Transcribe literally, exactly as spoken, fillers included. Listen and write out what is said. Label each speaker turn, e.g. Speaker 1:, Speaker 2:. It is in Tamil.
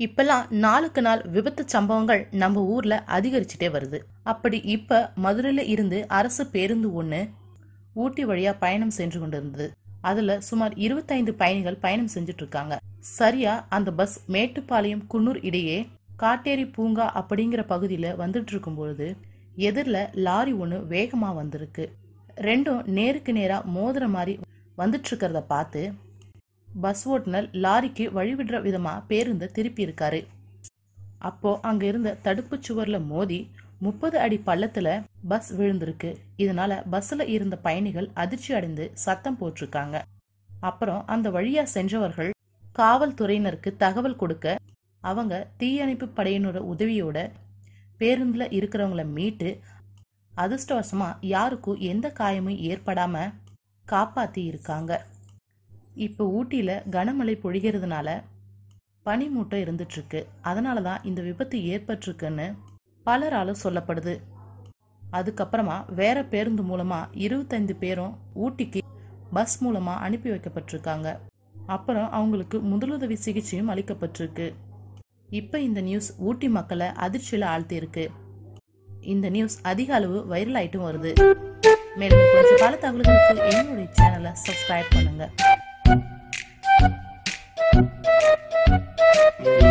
Speaker 1: இப்பெல்லாம் நாளுக்கு நாள் விபத்து சம்பவங்கள் நம்ம ஊர்ல அதிகரிச்சுட்டே வருது. அப்படி இப்ப மதுரையில இருந்து அரசு பேருந்து ஒண்ணு ஊட்டி வழியா பயணம் சென்று கொண்டிருந்தது. அதுல சுமார் இருபத்தைந்து பயணிகள் பயணம் செஞ்சுட்டு இருக்காங்க. சரியா அந்த பஸ் மேட்டுப்பாளையம் குன்னூர் இடையே காட்டேரி பூங்கா அப்படிங்கிற பகுதியில வந்துட்டு இருக்கும் பொழுது எதிரில லாரி ஒண்ணு வேகமா வந்திருக்கு. ரெண்டும் நேருக்கு நேரா மோதுற மாதிரி வந்துட்டு இருக்கிறத பார்த்து பஸ் ஓட்டுநர் லாரிக்கு வழிவிடுற விதமா பேருந்தை திருப்பி இருக்காரு. அப்போ அங்க இருந்த தடுப்பு சுவர்ல மோதி முப்பது அடி பள்ளத்துல பஸ் விழுந்திருக்கு. இதனால பஸ்ல இருந்த பயணிகள் அதிர்ச்சி அடைந்து சத்தம் போட்டிருக்காங்க. அப்புறம் அந்த வழியா சென்றவர்கள் காவல்துறையினருக்கு தகவல் கொடுக்க அவங்க தீயணைப்பு படையினோட உதவியோட பேருந்துல இருக்கிறவங்கள மீட்டு அதிர்ஷ்டவசமா யாருக்கும் எந்த காயமும் ஏற்படாம காப்பாத்தி இருக்காங்க. இப்ப ஊட்டியில கனமழை பொழிகிறதுனால பனிமூட்டம் இருந்துட்டு இருக்கு. அதனாலதான் இந்த விபத்து ஏற்பட்டிருக்குன்னு பலராலும் சொல்லப்படுது. அதுக்கப்புறமா வேற பேருந்து மூலமா இருபத்தைந்து பேரும் ஊட்டிக்கு பஸ் மூலமா அனுப்பி வைக்கப்பட்டிருக்காங்க. அப்புறம் அவங்களுக்கு முதலுதவி சிகிச்சையும் அளிக்கப்பட்டிருக்கு. இப்ப இந்த நியூஸ் ஊட்டி மக்களை அதிர்ச்சியில ஆழ்த்தி இருக்கு. இந்த நியூஸ் அதிக அளவு வைரல் ஆயிட்டும் வருது. மேலும் கொஞ்சம் பல தகவல்களுக்கு என்னுடைய சேனலை சப்ஸ்கிரைப் பண்ணுங்க.